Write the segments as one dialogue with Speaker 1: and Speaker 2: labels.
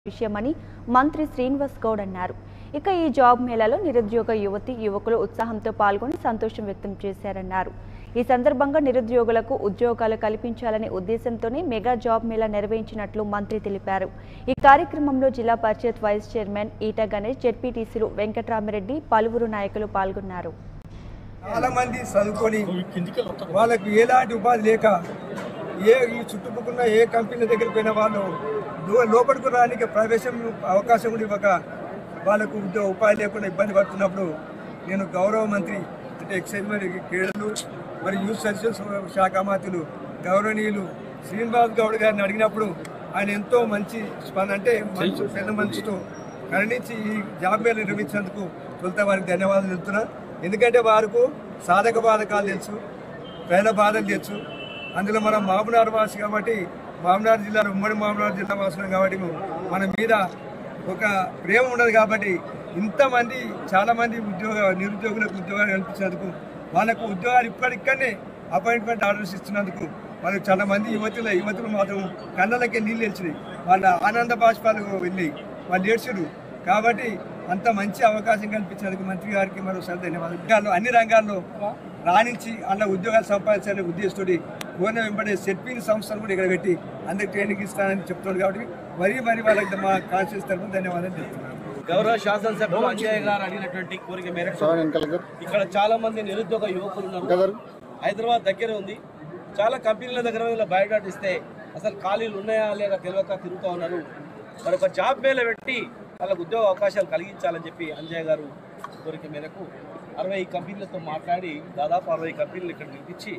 Speaker 1: విషయమని మంత్రి శ్రీనివాస్ గౌడ్ అన్నారు. ఇక ఈ జాబ్ మేళాలో నిరుద్యోగ యువకులు ఉత్సాహంతో పాల్గొని సంతోషం వ్యక్తం చేశారన్నారు. ఈ సందర్భంగా నిరుద్యోగులకు ఉద్యోగాలు కల్పించాలనే ఉద్దేశంతోనే మెగా జాబ్ మేళా నిర్వహించినట్లు మంత్రి తెలిపారు. ఈ కార్యక్రమంలో జిల్లా పరిషత్ వైస్ చైర్మన్ ఈట గణేష్, జెడ్పీటీసీలు వెంకటరామిరెడ్డి, పలువురు నాయకులు పాల్గొన్నారు.
Speaker 2: చాలా మంది చదువుకొని వాళ్ళకు ఎలాంటి ఉపాధి లేక ఈ చుట్టుపక్కల ఏ కంపెనీ దగ్గరికి పోయిన వాళ్ళు లోపలికి రానికి ప్రవేశం అవకాశం కూడా ఇవ్వక వాళ్ళకు ఉపాధి లేకుండా ఇబ్బంది పడుతున్నప్పుడు నేను గౌరవ మంత్రి అంటే ఎక్సైజ్ మరియు క్రీడలు మరియు యూత్ సర్వీసెస్ శాఖ మంత్రులు గౌరవనీయులు శ్రీనివాస్ గౌడ్ గారిని అడిగినప్పుడు ఆయన ఎంతో మంచి స్పందన అంటే పెద్ద మనసుతో కరుణించి ఈ జాబ్ మేళా నిర్వహించినందుకు తొలుత వారికి ధన్యవాదాలు చెప్తున్నా. ఎందుకంటే వారికి సాధక బాధకాలు తెలుసు, ప్రజల బాధలు తెలుసు. అందులో మనం మామూనార్ వాసి కాబట్టి మామూనార్ జిల్లాలో ఉమ్మడి మామూనార్ జిల్లా వాసులం కాబట్టి మన మీద ఒక ప్రేమ ఉండదు. కాబట్టి ఇంతమంది చాలామంది నిరుద్యోగులకు ఉద్యోగాలు కల్పించినందుకు వాళ్ళకు ఉద్యోగాలు ఇప్పటికనే అపాయింట్మెంట్ ఆర్డర్స్ ఇస్తున్నందుకు వాళ్ళకి చాలామంది యువతులు మాత్రం కళ్ళలకే నీళ్ళు తెలిసినాయి, వాళ్ళ ఆనంద బాష్పాలు వెళ్ళి వాళ్ళు ఏడ్చారు. కాబట్టి అంత మంచి అవకాశం కల్పించినందుకు మంత్రి గారికి మరోసారి ధన్యవాదాలు. అన్ని రంగాల్లో రాణించి అలా ఉద్యోగాలు సంపాదించాలనే ఉద్దేశంతో కోరిన వెంబడే సెట్పింగ్ సంస్థను కూడా ఇక్కడ పెట్టి అందరికి ట్రైనింగ్ ఇస్తానని చెప్తున్నాడు. కాబట్టి మరీ వాళ్ళకి మా కాన్షియస్ తరఫున ధన్యవాదాలు చెప్తున్నాను.
Speaker 3: గౌరవ శాసనసభ్యులు అంజయ్య గారు అడిగినటువంటి కోరిక మేరకు ఇక్కడ చాలా మంది నిరుద్యోగ యువకులు ఉన్నారు. హైదరాబాద్ దగ్గర ఉంది. చాలా కంపెనీల దగ్గర ఇలా బయోడాటా ఇస్తే అసలు ఖాళీలు ఉన్నాయా లేక తెలియక తిరుగుతూ ఉన్నారు. మరి ఒక జాబ్ మేళ పెట్టి వాళ్ళకు ఉద్యోగ అవకాశాలు కలిగించాలని చెప్పి అంజయ్య గారు కోరిక మేరకు 60 కంపెనీలతో మాట్లాడి దాదాపు 60 కంపెనీలు ఇక్కడ పిలిపించి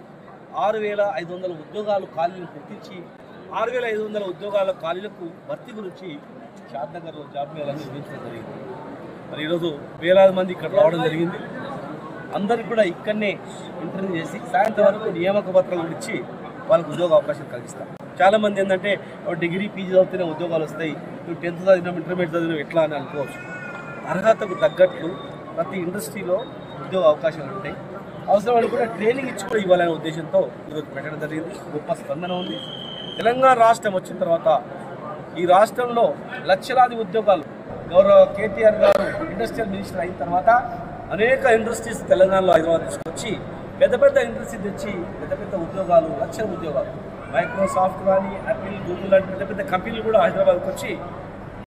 Speaker 3: 6,500 ఉద్యోగాలు ఖాళీలు గుర్తించి 6,500 ఉద్యోగాల ఖాళీలకు భర్తీ గురించి షాద్నగర్లో జాబ్ మేళా నిర్వహించడం జరిగింది. మరి ఈరోజు వేలాది మంది ఇక్కడ రావడం జరిగింది. అందరికీ కూడా ఇక్కడనే ఇంటర్వ్యూ చేసి సాయంత్రం వరకు నియామక పత్రాలు ఇచ్చి వాళ్ళకు ఉద్యోగ అవకాశాలు కలిగిస్తాం. చాలామంది ఏంటంటే డిగ్రీ పీజీ చదివితేనే ఉద్యోగాలు వస్తాయి, నువ్వు 10th చదివినాం ఇంటర్మీడియట్ చదివినాం ఎట్లా అని అనుకోవచ్చు. అర్హతకు తగ్గట్లు ప్రతి ఇండస్ట్రీలో ఉద్యోగ అవకాశాలు ఉంటాయి. అవసరమని కూడా ట్రైనింగ్ ఇచ్చి కూడా ఇవ్వాలనే ఉద్దేశంతో ఈరోజు పెట్టడం జరిగింది. గొప్ప స్పందన ఉంది. తెలంగాణ రాష్ట్రం వచ్చిన తర్వాత ఈ రాష్ట్రంలో లక్షలాది ఉద్యోగాలు గౌరవ కేటీఆర్ గారు ఇండస్ట్రియల్ మినిస్టర్ అయిన తర్వాత అనేక ఇండస్ట్రీస్ తెలంగాణలో హైదరాబాద్ తీసుకొచ్చి పెద్ద ఇండస్ట్రీ తెచ్చి పెద్ద ఉద్యోగాలు, లక్షల ఉద్యోగాలు మైక్రోసాఫ్ట్ కానీ యాపిల్, గూగుల్ లాంటి పెద్ద కంపెనీలు కూడా హైదరాబాద్కి వచ్చి